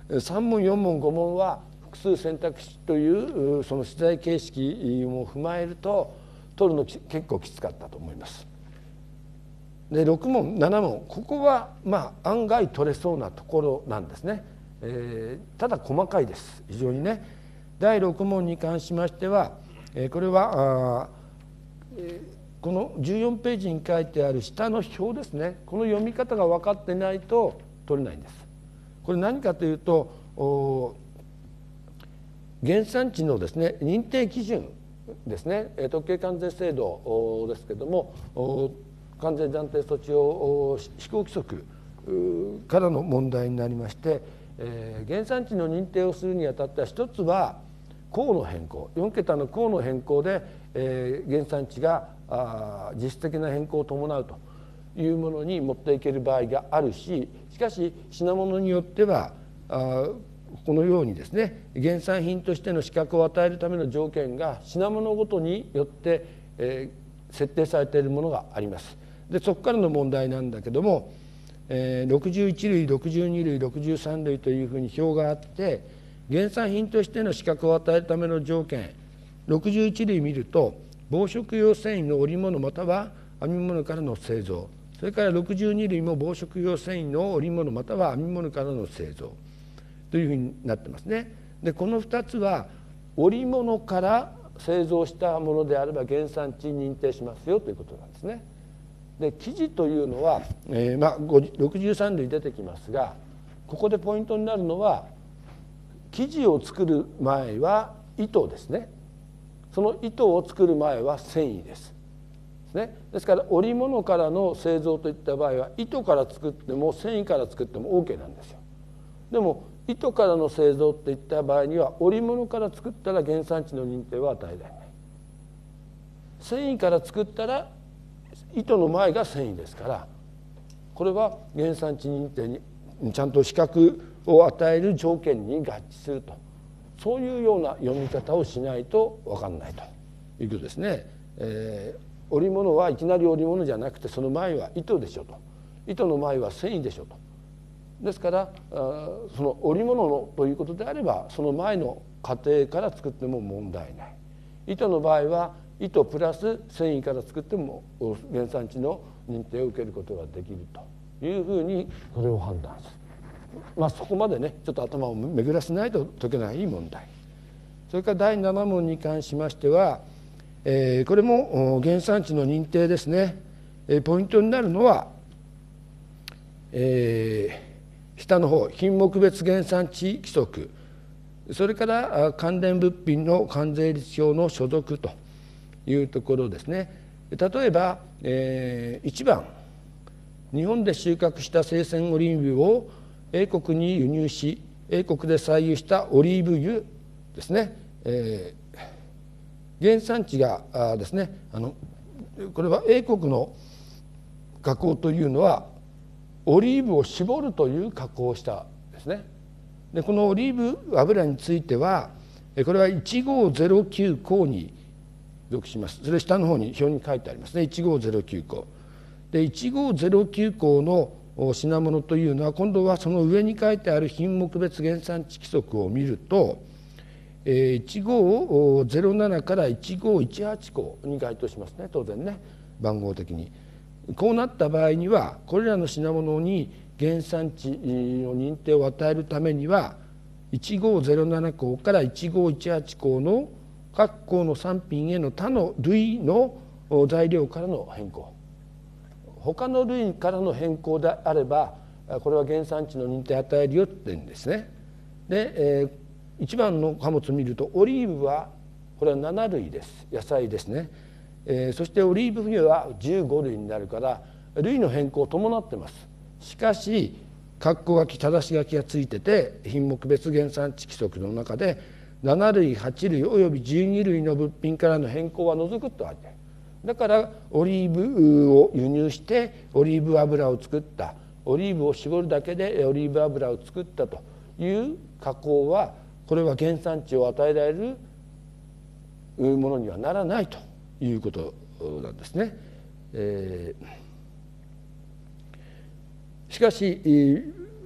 Speaker 1: 3問4問5問は複数選択肢というその出題形式も踏まえると取るの結構きつかったと思います。で6問7問ここは案外取れそうなところなんですね。ただ細かいです非常にね。第6問に関しましてはこれはこの14ページに書いてある下の表ですね、この読み方が分かってないと取れないんです。これ何かというと原産地のですね認定基準ですね、特計関税制度ですけども関税暫定措置を施行規則からの問題になりまして、原産地の認定をするにあたっては一つは項の変更、4桁の項の変更で、原産地が実質的な変更を伴うというものに持っていける場合があるし、しかし品物によってはこのようにですね原産品としての資格を与えるための条件が品物ごとによって、設定されているものがあります。でそこからの問題なんだけども、61類62類63類というふうに表があって原産品としての資格を与えるための条件61類見ると防食用繊維の織物または編み物からの製造、それから62類も防食用繊維の織物または編み物からの製造というふうになってますね。でこの2つは織物から製造したものであれば原産地認定しますよということなんですね。で生地というのは、63類出てきますがここでポイントになるのは生地を作る前は糸ですね。その糸を作る前は繊維です。ですから織物からの製造といった場合は糸から作っても繊維から作っても OK なんですよ。でも糸からの製造っていった場合には織物から作ったら原産地の認定は与えられない。繊維から作ったら糸の前が繊維ですからこれは原産地認定にちゃんと資格を与える条件に合致すると、そういうような読み方をしないと分かんないということですね。織物はいきなり織物じゃなくてその前は糸でしょと、糸の前は繊維でしょと。ですからその織物のということであればその前の過程から作っても問題ない。糸の場合は糸プラス繊維から作っても原産地の認定を受けることができるというふうにそれを判断する。そこまでねちょっと頭を巡らせないと解けない問題。それから第7問に関しましては、これも原産地の認定ですね。ポイントになるのは、下の方品目別原産地規則、それから関連物品の関税率表の所属というところですね。例えば、1番日本で収穫した生鮮オリーブ油を英国に輸入し英国で採油したオリーブ油ですね、原産地がですねこれは英国の加工というのはオリーブを絞るという加工をしたですね。でこのオリーブ油についてはこれは1509項に属します。それ下の方に表に書いてありますね。1509項で1509項の品物というのは今度はその上に書いてある品目別原産地規則を見ると1507から1518項に該当しますね。当然ね番号的にこうなった場合にはこれらの品物に原産地の認定を与えるためには1507項から1518項の各項の産品への他の類の材料からの変更、他の類からの変更であればこれは原産地の認定を与えるよって言うんですね。で、1番の貨物を見るとオリーブはこれは7類です。野菜ですね。そしてオリーブ油は15類になるから類の変更を伴ってます。しかし括弧書きただし書きがついてて品目別原産地規則の中で7類8類および12類の物品からの変更は除くとあって、だからオリーブを輸入してオリーブ油を作った、オリーブを絞るだけでオリーブ油を作ったという加工はこれは原産地を与えられるものにはならないということなんですね。しかし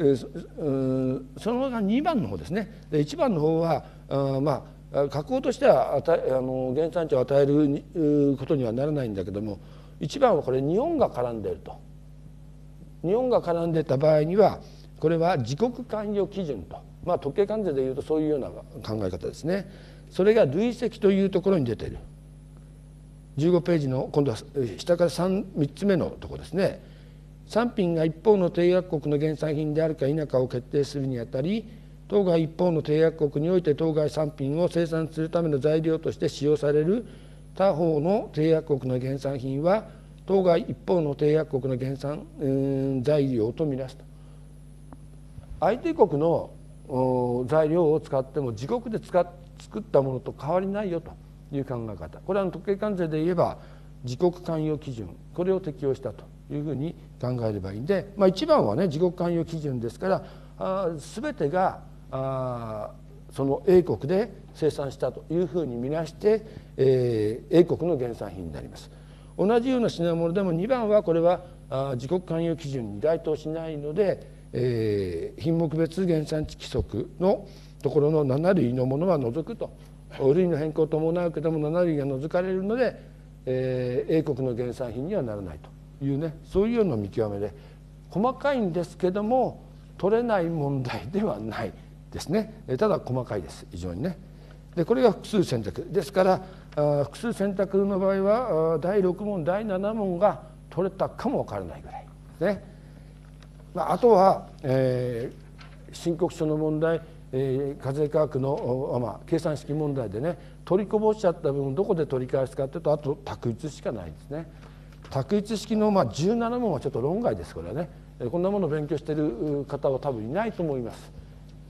Speaker 1: その2番の方ですね。で1番の方は加工としては原産地を与えることにはならないんだけども、1番はこれ日本が絡んでいると。日本が絡んでいた場合にはこれは自国関与基準と、特権関税でいうとそういうような考え方ですね。それが累積というところに出ている。15ページの今度は下から3つ目のところですね。産品が一方の締約国の原産品であるか否かを決定するにあたり、当該一方の締約国において当該産品を生産するための材料として使用される他方の締約国の原産品は当該一方の締約国の原産材料とみなすと。相手国の材料を使っても自国で作ったものと変わりないよという考え方。これは特権関税で言えば自国関与基準、これを適用したというふうに考えればいいんで、1番はね自国関与基準ですから全てがその英国で生産したというふうに見なして、英国の原産品になります。同じような品物でも2番はこれは自国関与基準に該当しないので、品目別原産地規則のところの7類のものは除くと。類の変更を伴うけども7類が除かれるので、英国の原産品にはならないというね、そういうような見極めで細かいんですけども取れない問題ではないですね。ただ細かいです非常にね。でこれが複数選択ですから、複数選択の場合は第6問第7問が取れたかもわからないぐらいですね。あとは、申告書の問題、課税価格の、計算式問題でね取りこぼしちゃった分どこで取り返すかというとあと択一しかないですね。択一式の17問はちょっと論外ですこれはね。こんなものを勉強している方は多分いないと思います。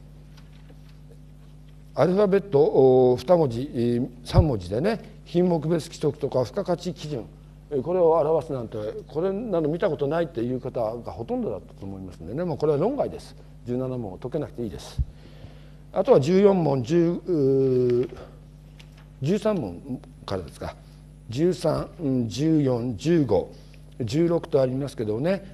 Speaker 1: アルファベット2文字3文字でね品目別規則とか付加価値基準これを表すなんてこれなど見たことないっていう方がほとんどだったと思いますのでね、もうこれは論外です。17問を解けなくていいです。あとは14問13問からですか。13、14、15、16とありますけどね、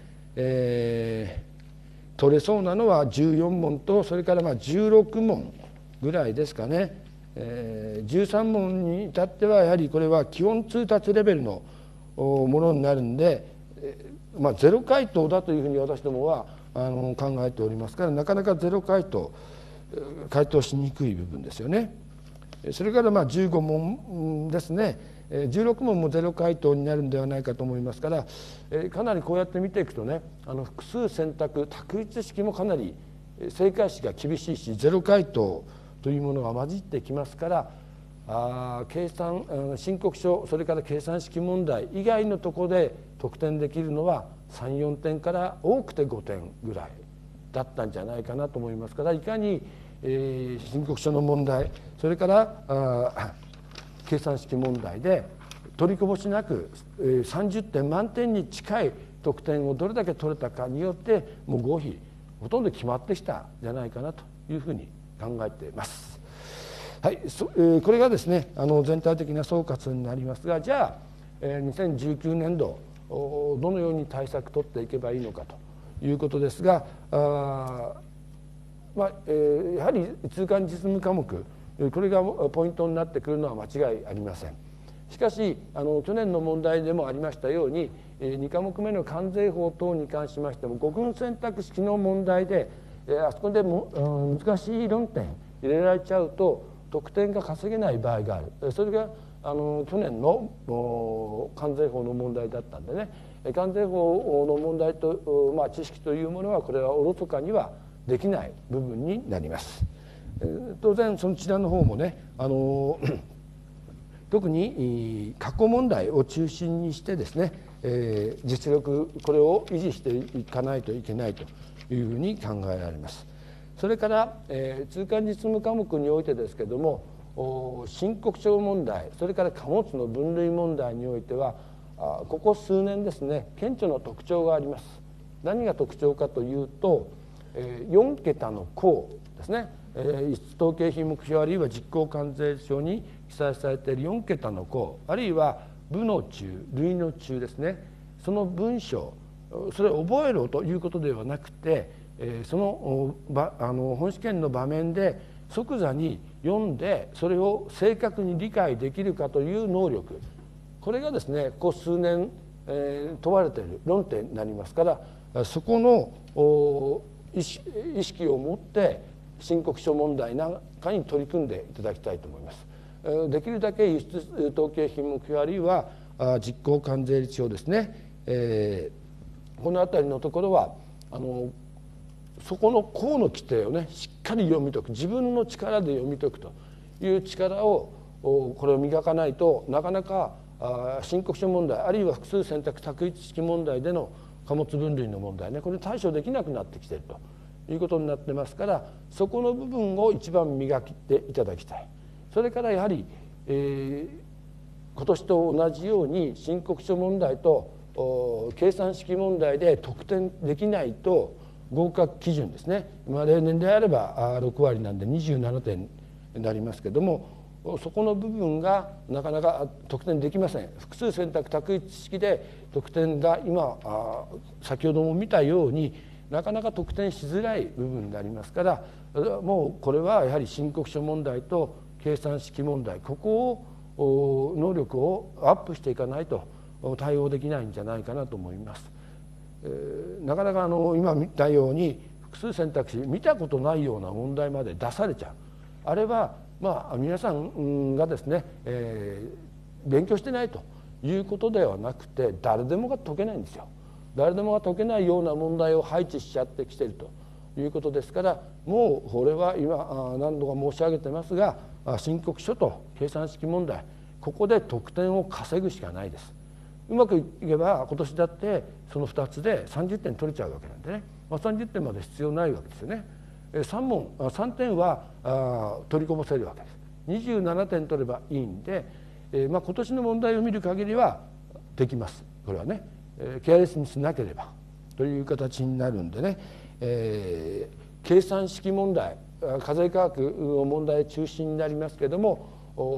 Speaker 1: 取れそうなのは14問とそれから16問ぐらいですかね。13問に至ってはやはりこれは基本通達レベルのものになるんで、ゼロ回答だというふうに私どもは考えておりますからなかなかゼロ回答しにくい部分ですよね。それから15問ですね。16問もゼロ回答になるんではないかと思いますから、かなりこうやって見ていくとね複数選択択一式もかなり正解式が厳しいしゼロ回答というものが混じってきますから、申告書それから計算式問題以外のところで得点できるのは3、4点から多くて5点ぐらいだったんじゃないかなと思いますから、いかに申告書の問題それから計算式問題で取りこぼしなく30点満点に近い得点をどれだけ取れたかによってもう合否ほとんど決まってきたんじゃないかなというふうに考えています。はい、これがですね全体的な総括になりますが、じゃあ2019年度どのように対策取っていけばいいのかということですが、やはり通関実務科目これがポイントになってくるのは間違いありません。しかし去年の問題でもありましたように2科目目の関税法等に関しましても5分選択式の問題であそこでも難しい論点入れられちゃうと得点が稼げない場合がある。それが去年の関税法の問題だったんでね、関税法の問題と、知識というものはこれはおろそかにはできない部分になります。当然そちらの方もね特に過去問題を中心にしてですね、実力これを維持していかないといけないというふうに考えられます。それから、通関実務科目においてですけども申告書問題それから貨物の分類問題においてはここ数年ですね顕著な特徴があります。何が特徴かというと4桁の項ですね、統計品目表あるいは実効関税書に記載されている4桁の項あるいは部の中類の中ですね、その文章それを覚えろということではなくて、その本試験の場面で即座に読んでそれを正確に理解できるかという能力、これがですねここ数年、問われている論点になりますから、そこの意識を持って申告書問題なんかに取り組んでいただきたいと思います。できるだけ輸出統計品目あるいは実効関税率表ですね、この辺りのところはそこの項の規定をねしっかり読み解く、自分の力で読み解くという力をこれを磨かないとなかなか申告書問題あるいは複数選択択一式問題での貨物分類の問題ね、これ対処できなくなってきているということになってますから、そこの部分を一番磨きていただきたい。それからやはり、今年と同じように申告書問題と計算式問題で得点できないと合格基準ですね、例年であれば6割なんで27点になりますけども、そこの部分がなかなか得点できません。複数選択択一式で得点が今先ほども見たようになかなか得点しづらい部分になりますから、もうこれはやはり申告書問題と計算式問題、ここを能力をアップしていかないと対応できないんじゃないかなと思います。なかなか今見たように複数選択肢見たことないような問題まで出されちゃう、あれは皆さんがですね、勉強してないということではなくて誰でもが解けないんですよ。誰でもが解けないような問題を配置しちゃってきているということですから、もうこれは今何度か申し上げてますが、申告書と計算式問題、ここで得点を稼ぐしかないです。うまくいけば今年だってその2つで30点取れちゃうわけなんでね、30点まで必要ないわけですよね。3点は取りこぼせるわけです。27点取ればいいんで、今年の問題を見る限りはできます。これはね、ケアレスミスなければという形になるんでね、計算式問題、課税価格の問題中心になりますけれども、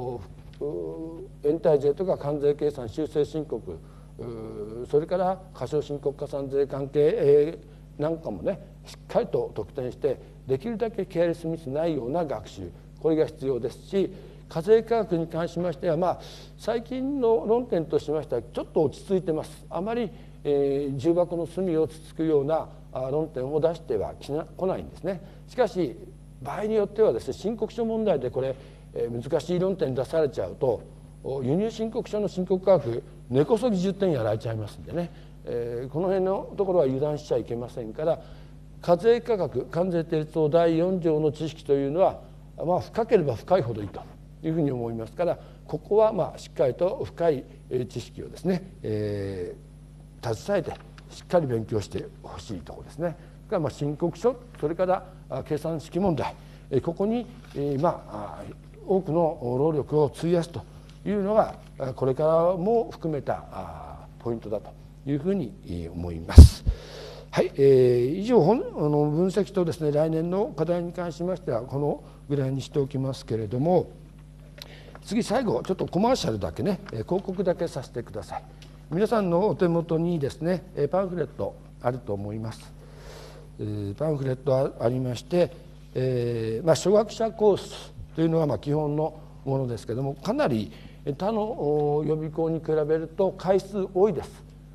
Speaker 1: 延滞税とか関税計算修正申告、それから過少申告加算税関係なんかもねしっかりと得点してできるだけケアレスミスないような学習、これが必要ですし、課税価格に関しましては最近の論点としましてはちょっと落ち着いてます。あまり、重箱の隅をつつくような論点を出しては来ないんですね。しかし場合によってはですね、申告書問題でこれ難しい論点出されちゃうと輸入申告書の申告価格根こそぎ10点やられちゃいますんでね、この辺のところは油断しちゃいけませんから、課税価格関税定律法第4条の知識というのは深ければ深いほどいいというふうに思いますから、ここはしっかりと深い知識をですね、携えてしっかり勉強してほしいところですね。それから申告書、それから計算式問題、ここに多くの労力を費やすというのがこれからも含めたポイントだというふうに思います。はい、以上分析とですね来年の課題に関しましてはこのぐらいにしておきますけれども、次最後ちょっとコマーシャルだけね、広告だけさせてください。皆さんのお手元にですねパンフレットあると思います。パンフレットありまして、初学者コースというのが基本のものですけども、かなり他の予備校に比べると回数多いです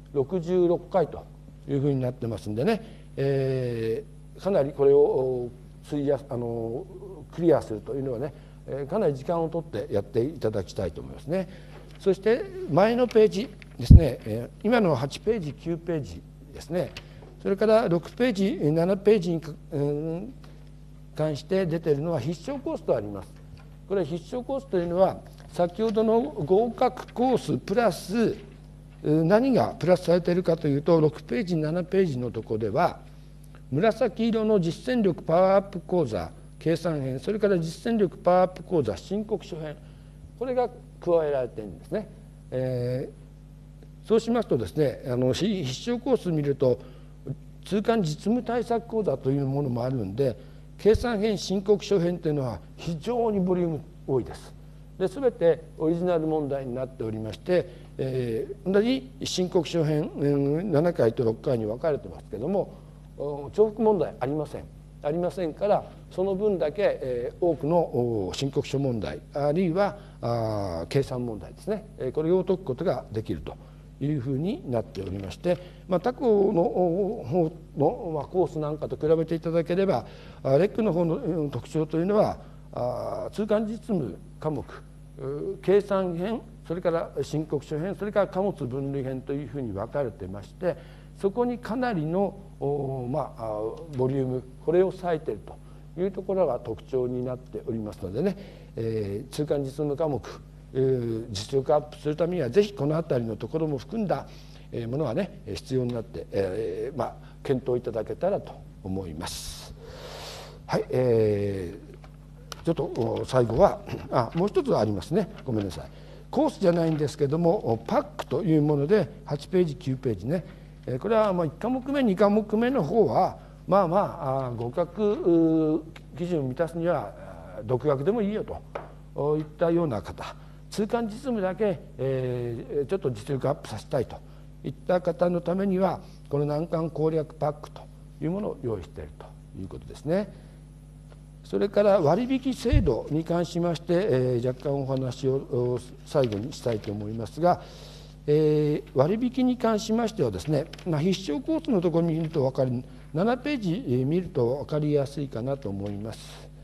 Speaker 1: 。66回というふうになってますんでね、かなりこれをクリアするというのはね、かなり時間をとってやっていただきたいと思いますね。そして前のページですね、今の8ページ9ページですね、それから6ページ7ページに関して出ているのは必勝コースとあります。これ必勝コースというのは先ほどの合格コースプラス何がプラスされているかというと、6ページ7ページのところでは紫色の実践力パワーアップ講座計算編、それから実践力パワーアップ講座申告書編、これが加えられているんですね。そうしますとですね、必勝コース見ると通関実務対策講座というものもあるんで、計算編申告書編というのは非常にボリューム多いです。で全てオリジナル問題になっておりまして、 同じ申告書編7回と6回に分かれてますけども、重複問題ありませんから、その分だけ多くの申告書問題あるいは計算問題ですね、これを解くことができるというふうになっておりまして、他校の方のコースなんかと比べていただければ、レックの方の特徴というのは通貫実務科目、計算編、それから申告書編、それから貨物分類編というふうに分かれてまして、そこにかなりのボリューム、これを割いているというところが特徴になっておりますのでね、通貫実務科目、実力アップするためにはぜひこの辺りのところも含んだものがね必要になって、検討いただけたらと思います。はい、ちょっと最後はもう一つありますね、ごめんなさい。コースじゃないんですけども、パックというもので8ページ9ページね、これは1科目目2科目目の方は合格基準を満たすには独学でもいいよといったような方、通貫実務だけちょっと実力アップさせたいといった方のためには、この難関攻略パックというものを用意しているということですね。それから割引制度に関しまして、若干お話を最後にしたいと思いますが、割引に関しましてはですね、必勝コースのところに見ると分かる、7ページ見ると分かりやすいかなと思います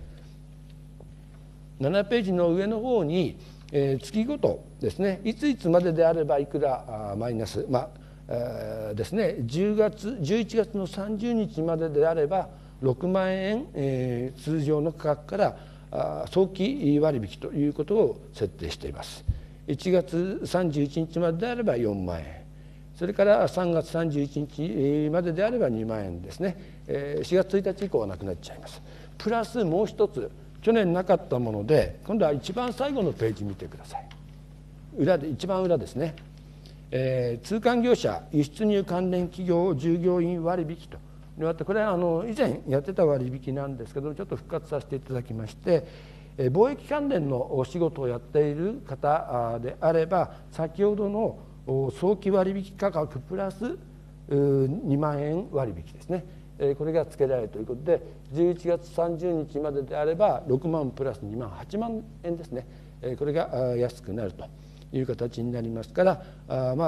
Speaker 1: 。7ページの上の方に、月ごとですね、いついつまでであればいくらマイナス、ですね、11月の30日までであれば6万円、通常の価格から早期割引ということを設定しています。1月31日までであれば4万円、それから3月31日までであれば2万円ですね。4月1日以降はなくなっちゃいます。プラスもう一つ、去年なかったもので、今度は一番最後のページ見てください。裏で一番裏ですね。通関業者輸出入関連企業従業員割引とこれは以前やってた割引なんですけど、ちょっと復活させていただきまして、貿易関連のお仕事をやっている方であれば、先ほどの早期割引価格プラス2万円割引ですね、これが付けられるということで、11月30日までであれば6万プラス2万8万円ですね、これが安くなるという形になりますから、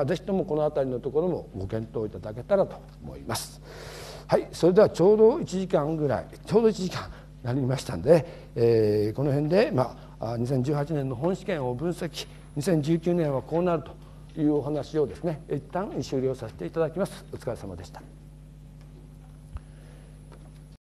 Speaker 1: ぜひともこの辺りのところもご検討いただけたらと思います。はい、それではちょうど1時間ぐらい、ちょうど1時間なりましたので、この辺で、2018年の本試験を分析、2019年はこうなるというお話をですね、一旦終了させていただきます。お疲れ様でした。